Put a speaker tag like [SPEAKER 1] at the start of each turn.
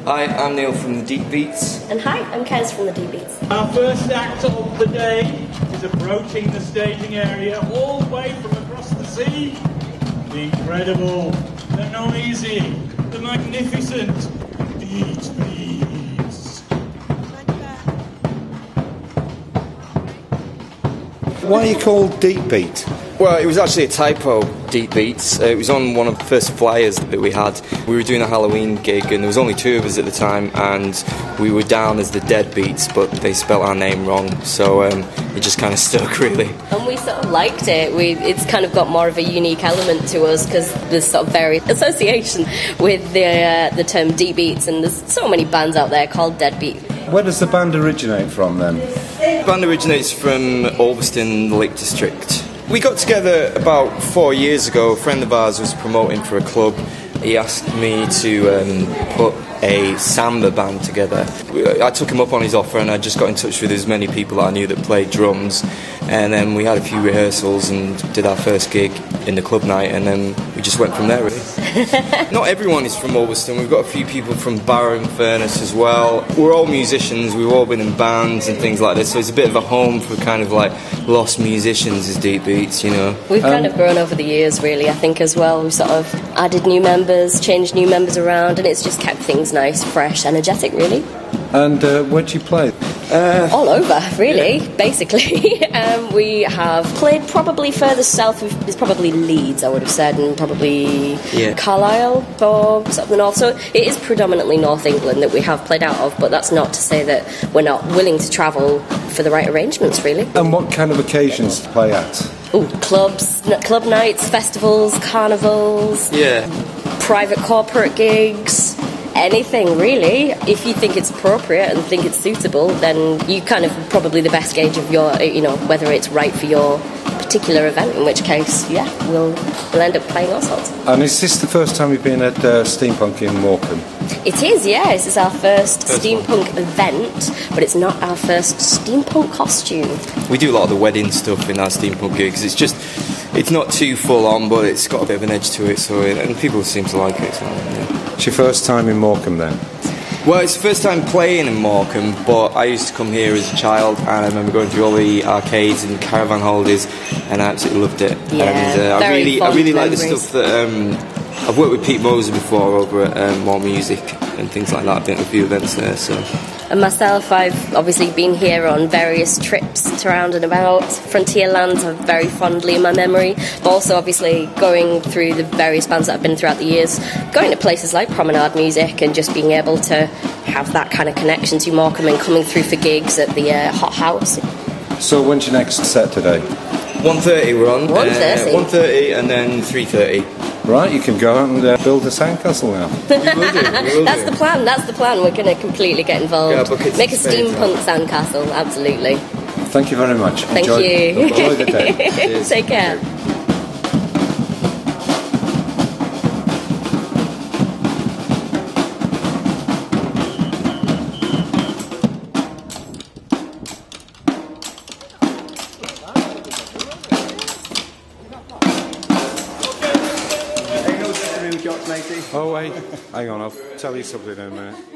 [SPEAKER 1] Hi, I'm Neil from the Deep Beats.
[SPEAKER 2] And hi, I'm Kez from the Deep Beats.
[SPEAKER 3] Our first act of the day is approaching the staging area all the way from across the sea. The incredible, the noisy, the magnificent Deep Beats.
[SPEAKER 4] Why are you called Deep Beat?
[SPEAKER 1] Well, it was actually a typo, Deep Beats. It was on one of the first flyers that we had. We were doing a Halloween gig and there was only two of us at the time and we were down as the Dead Beats, but they spelt our name wrong, so it just kind of stuck, really.
[SPEAKER 2] And we sort of liked it. It's kind of got more of a unique element to us because there's sort of very association with the term Deep Beats, and there's so many bands out there called Dead Beat.
[SPEAKER 4] Where does the band originate from then?
[SPEAKER 1] The band originates from Ulverston, the Lake District. We got together about 4 years ago. A friend of ours was promoting for a club. He asked me to put a samba band together. I took him up on his offer and I just got in touch with as many people I knew that played drums, and then we had a few rehearsals and did our first gig in the club night, and then we just went from there, really. Not everyone is from Ulverston. We've got a few people from Barrow and Furness as well. We're all musicians, we've all been in bands and things like this, so it's a bit of a home for kind of like lost musicians as Deep Beats, you know.
[SPEAKER 2] We've kind of grown over the years, really, I think, as well. We've sort of added new members, changed new members around, and it's just kept things nice, fresh, energetic, really.
[SPEAKER 4] And where do you play?
[SPEAKER 2] All over, really, basically. We have played probably further south, it's probably Leeds, I would have said, and probably Carlisle or sort of the north. So it is predominantly North England that we have played out of, but that's not to say that we're not willing to travel for the right arrangements, really.
[SPEAKER 4] And what kind of occasions to play at?
[SPEAKER 2] Ooh, club nights, festivals, carnivals, private corporate gigs. Anything, really. If you think it's appropriate and think it's suitable, then you kind of probably the best gauge of your, whether it's right for your particular event, in which case, we'll end up playing all sorts.
[SPEAKER 4] And is this the first time you've been at Steampunk in Morecambe?
[SPEAKER 2] It is, yeah. This is our first steampunk event, but it's not our first steampunk costume.
[SPEAKER 1] We do a lot of the wedding stuff in our steampunk gigs. It's not too full on, but it's got a bit of an edge to it, and people seem to like it. So,
[SPEAKER 4] It's your first time in Morecambe then?
[SPEAKER 1] Well, it's the first time playing in Morecambe, but I used to come here as a child, and I remember going through all the arcades and caravan holidays, and I absolutely loved it.
[SPEAKER 2] Yeah,
[SPEAKER 1] and I really like the stuff that I've worked with Pete Moser before over at More Music and things like that. I've been at a few events there, so.
[SPEAKER 2] And myself, I've obviously been here on various trips around and about. Frontierlands are very fondly in my memory, but also obviously going through the various bands that I've been throughout the years, going to places like Promenade Music and just being able to have that kind of connection to Morecambe and coming through for gigs at the Hot House.
[SPEAKER 4] So when's your next set today?
[SPEAKER 1] 1:30 we're on.
[SPEAKER 2] 1:30?
[SPEAKER 1] 1:30 and then 3:30.
[SPEAKER 4] Right, you can go out and build a sandcastle now.
[SPEAKER 1] We will do.
[SPEAKER 2] That's the plan. We're going to completely get involved.
[SPEAKER 1] Yeah,
[SPEAKER 2] make a steampunk sandcastle, absolutely.
[SPEAKER 4] Thank you very much.
[SPEAKER 2] Thank you.
[SPEAKER 4] Enjoy the day.
[SPEAKER 2] Take care.
[SPEAKER 4] Oh wait, hang on, I'll tell you something in a minute.